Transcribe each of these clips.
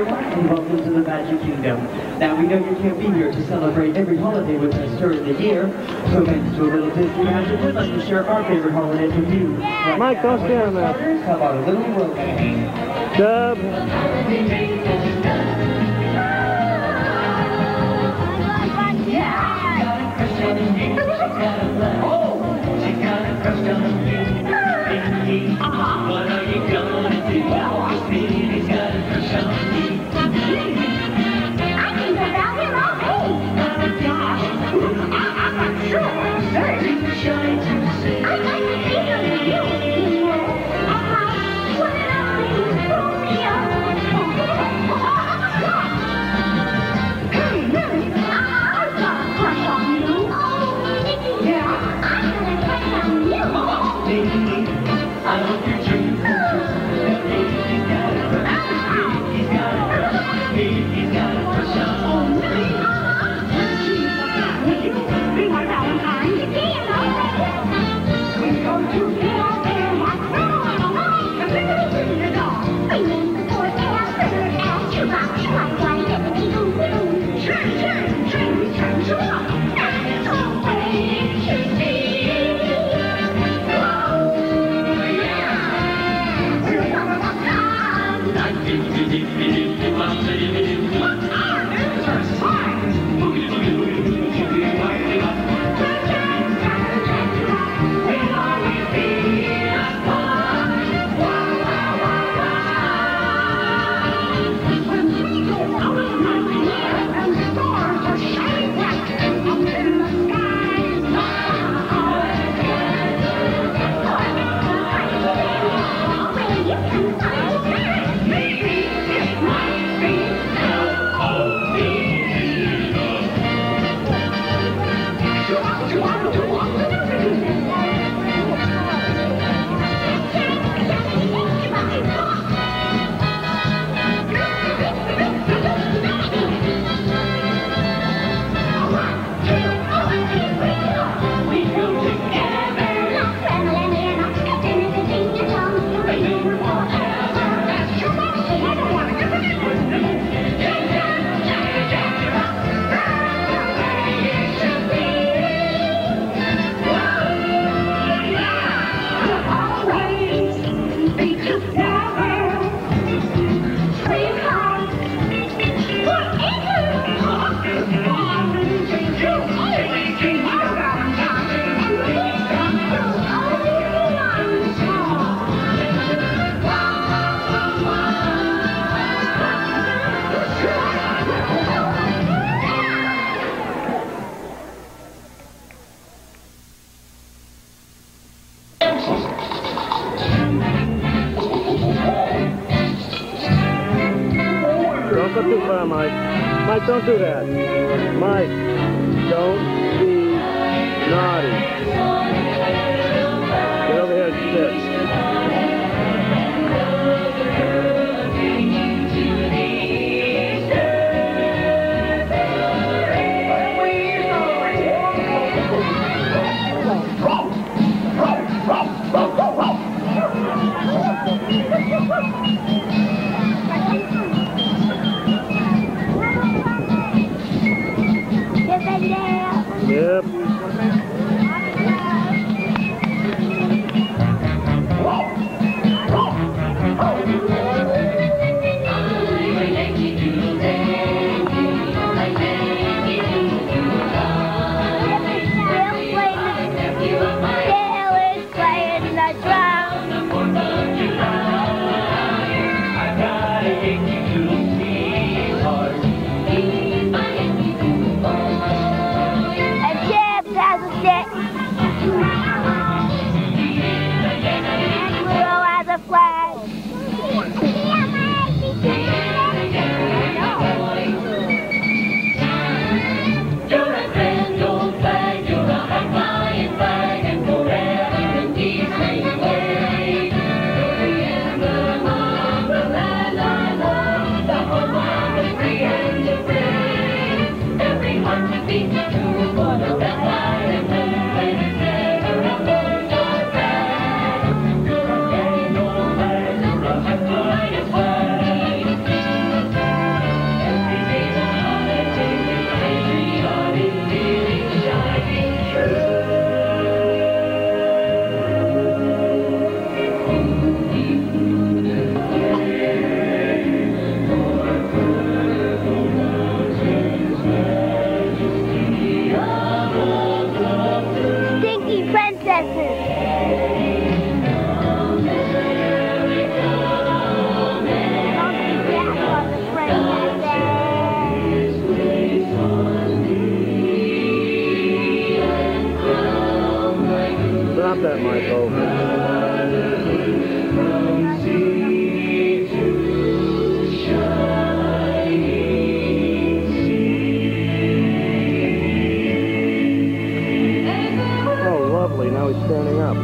and welcome to the Magic Kingdom. Now, we know you can't be here to celebrate every holiday with us during the year, so thanks to a little Disney Magic, we'd like to share our favorite holidays with you. Mike, don't stand there. How about a little romance? Dub. What are you gonna do? He's got a crush on me. I think about him all day. I'm not sure what to say. I'd like to see him with you. What an amazing Romeo. Hey, Lily, I've got a crush on you. Oh, Mickey. Yeah, I'm gonna crush on you. I hope your dreams come true. He's got a crush. He's got a crush. He's got a crush on me. Will you be my Valentine? You can, we're going to get out there and walk around and sing a little dog. Feeling the forecast, better ask you about me like Don't go too far, Mike. Mike, don't do that. Mike, don't be naughty. Get over here and sit. Yep. Stop that, Michael. Oh, lovely. Now he's standing up.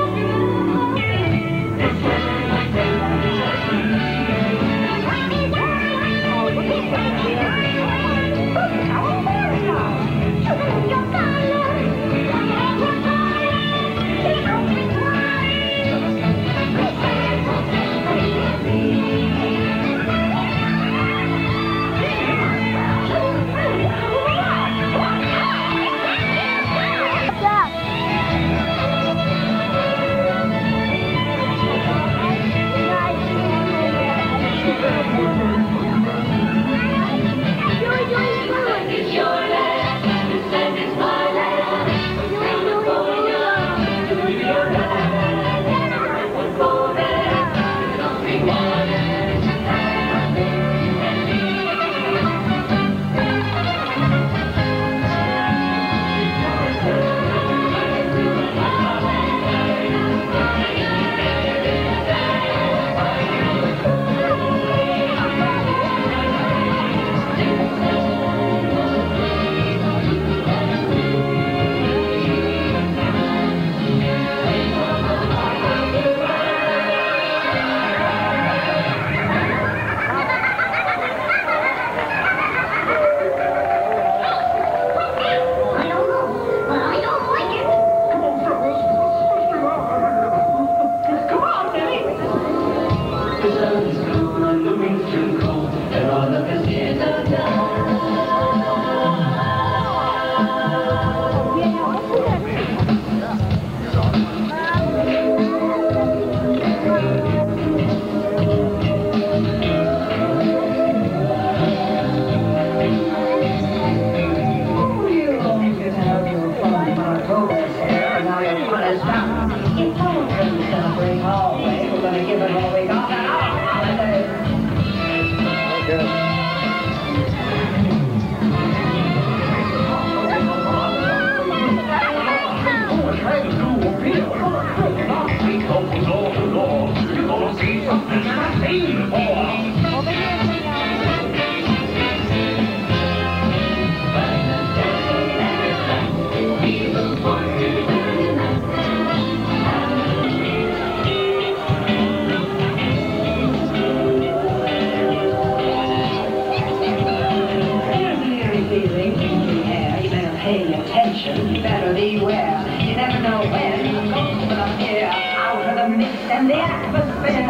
You better beware. You never know when a ghost will appear out of the mist and the atmosphere.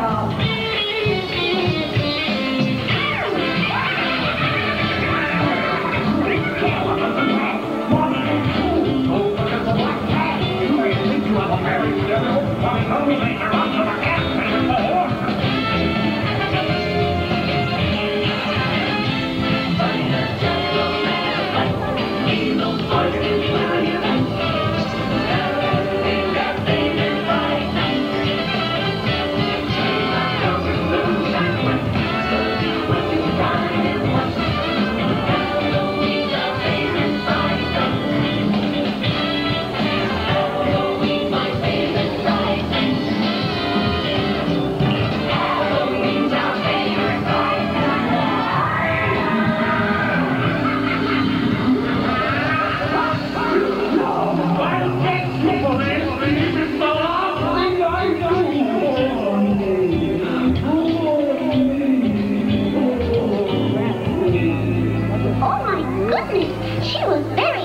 She was very